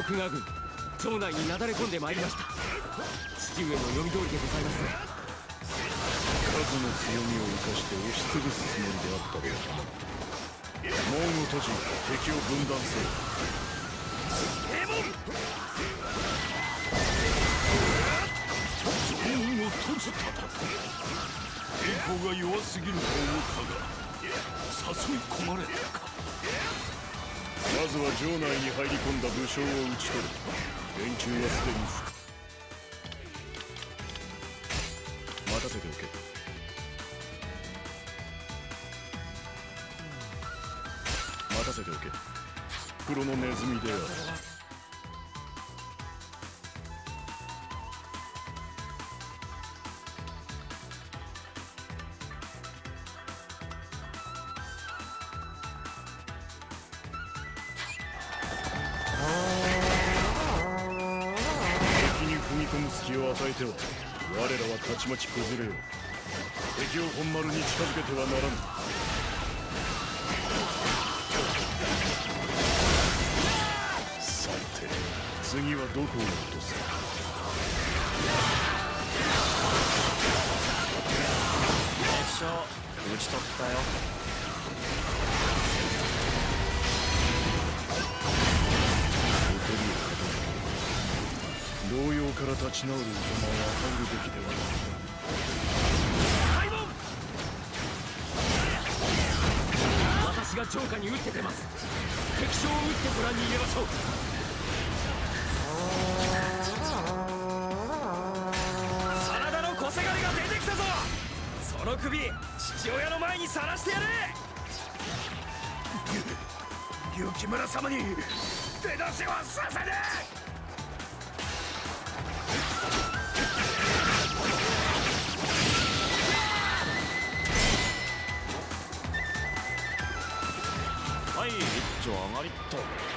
徳川軍城内になだれ込んでまいりました。父上の読み通りでございます。 数の強みを生かして押しつぶすつもりであったろうな。門を閉じ敵を分断せよ。門を閉じただと。抵抗が弱すぎると思ったが誘い込まれたか。まずは城内に入り込んだ武将を討ち取る。連中はすでに待たせておけ。待たせておけ。黒のネズミである。隙を与えては我らはたちまち崩れよう。敵を本丸に近づけてはならぬ。さて次はどこを落とすか。 敵将討ち取ったよ。 動揺から立ち直る馬を与えるべきではない。 私が城下に撃って出ます。敵将を撃ってご覧に入れましょう。真田の小せがれが出てきたぞ。その首父親の前にさらしてやれ。 雪村様に手出しはさせねえ。 はい、一丁上がりっと。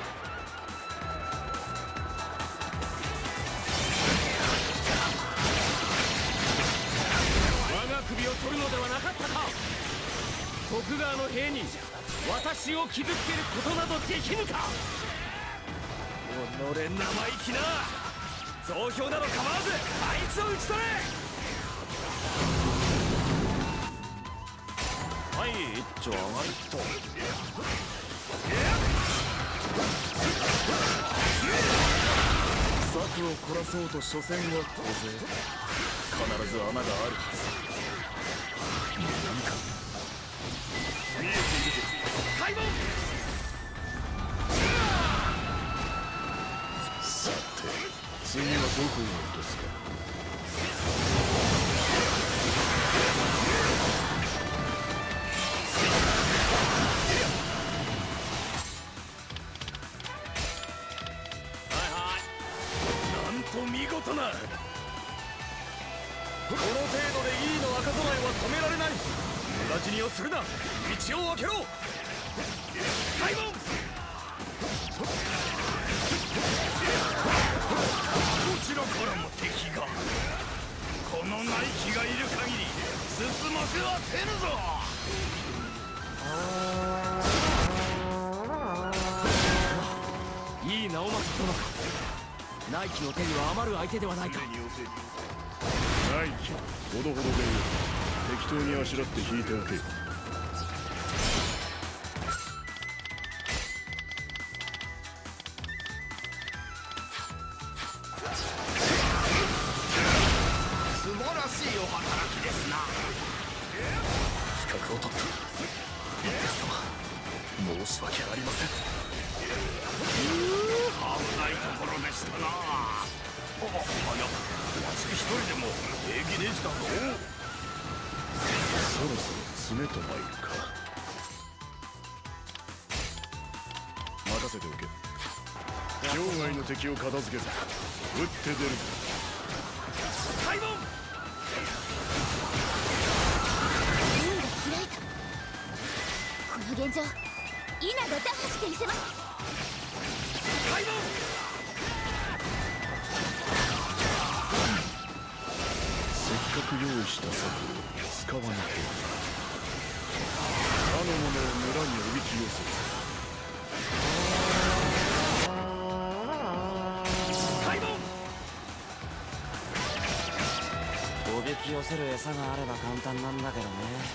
我が首を取るのではなかったか。徳川の兵に私を傷つけることなどできぬか。己生意気な。増票など構わずあいつを討ち取れ。はい、一丁上がりっと。策を凝らそうと所詮は当然必ず穴があるはず。何か見えているぞ。開門。 さて次はどこを落とすか。 見事な。この程度でいいの赤備えは止められない。無駄死にをするな。道を開けろ。開門。こちらからも敵が。この内気がいる限り進ませはせぬぞ。 いい直政殿か。内気の手には余る相手ではないか。 内気ほどほどでいい。適当にあしらって引いておけ。 素晴らしいお働きですな。 不覚を取った。皆様申し訳ありません。 危ないところでしたな。あや、わし一人でも平気でしたぞ。 そろそろ詰めと参るか。任せておけ。城外の敵を片付けず撃って出るぞ。 開門。 門が開いた。この現状稲が打破してみせます。 開門。 せっかく用意した策を使わなければ。他の者を村におびき寄せおびき寄せる餌があれば簡単なんだけどね。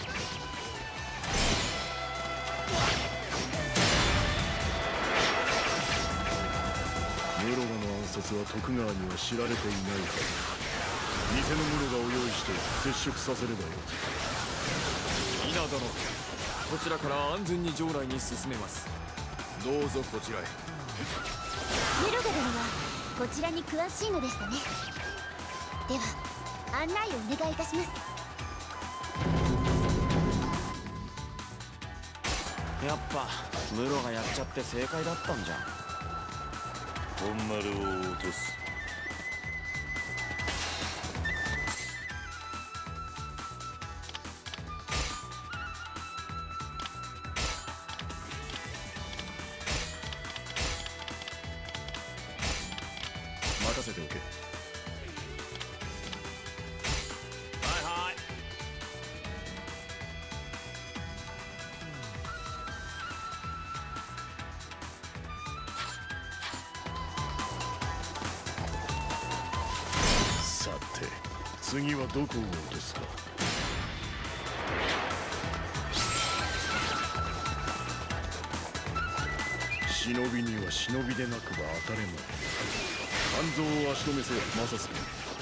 室賀の暗殺は徳川には知られていないはず。偽の室賀を用意して接触させればよい。 稲殿、こちらから安全に城内に進めます。どうぞこちらへ。 室賀殿はこちらに詳しいのでしたね。では案内をお願いいたします。 やっぱ室がやっちゃって正解だったんじゃん。 本丸を落とす。任せておけ。 はいはい。 さて次はどこを落とすか。忍びには忍びでなくば当たれまい。半蔵を足止めせよ正助。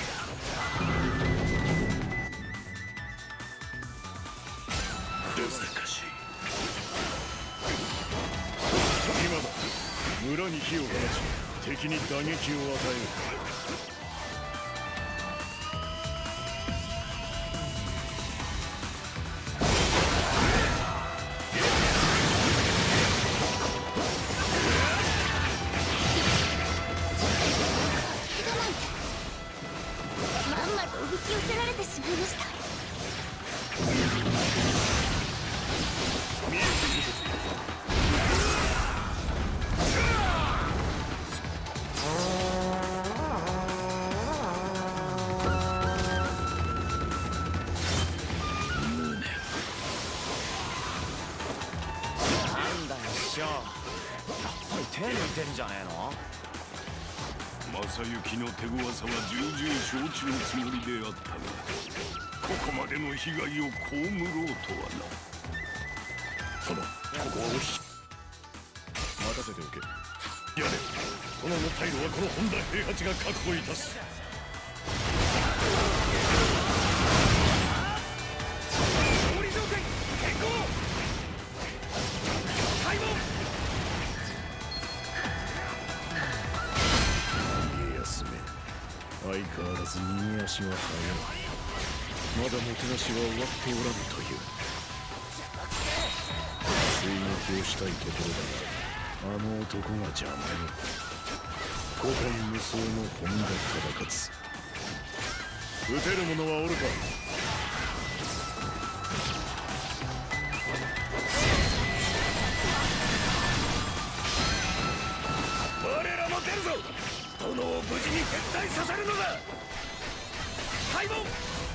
難しい。今だ。村に火を放ち敵に打撃を与える。 まんまとおびき寄せられてしまいました。 見えているぞ。 なんだよ師匠、やっぱり手抜いてんじゃねえの。 正行の手強さは重々承知のつもりであったが、ここまでの被害を被ろうとはな。 殿、ここはおし任せておけ。やれ、殿の退路はこの本田平八が確保いたす。 勝利条件変更。開門。 家康め、相変わらず逃げ足は速い。まだもてなしは終わっておらぬという。追撃をしたいところだが、あの男が邪魔よ。古今無双の本田忠勝。撃てる者はおるか。 我らも出るぞ。殿を無事に撤退させるのだ。開門。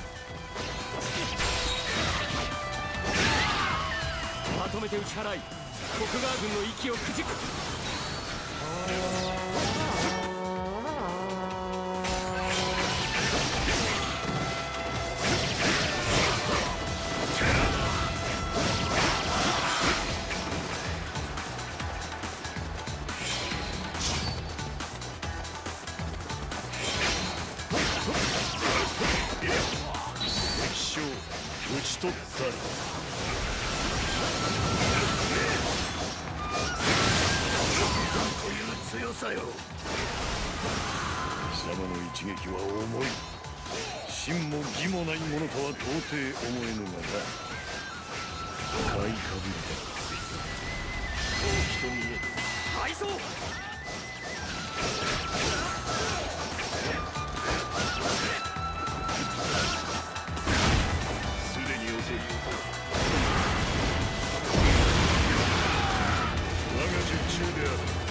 まとめて打ち払い、徳川軍の息をくじく。 敵将討ち取ったり。 強さよ。 貴様の一撃は重い。真も義もないものとは到底思えぬがな。買いかぶりだ。人見え。 敗走。 すでに遅い。我が術中である。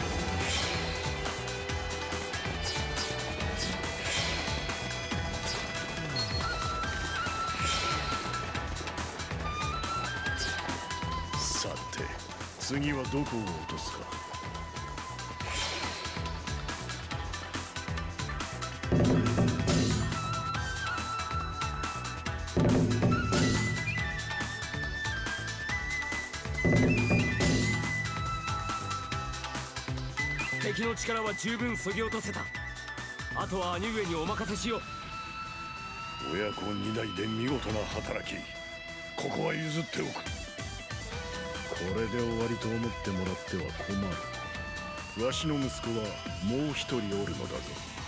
さて次はどこを落とすか。 敵の力は十分削ぎ落とせた。あとは兄上にお任せしよう。 親子2代で見事な働き、ここは譲っておく。これで終わりと思ってもらっては困る。わしの息子はもう一人おるのだぞ。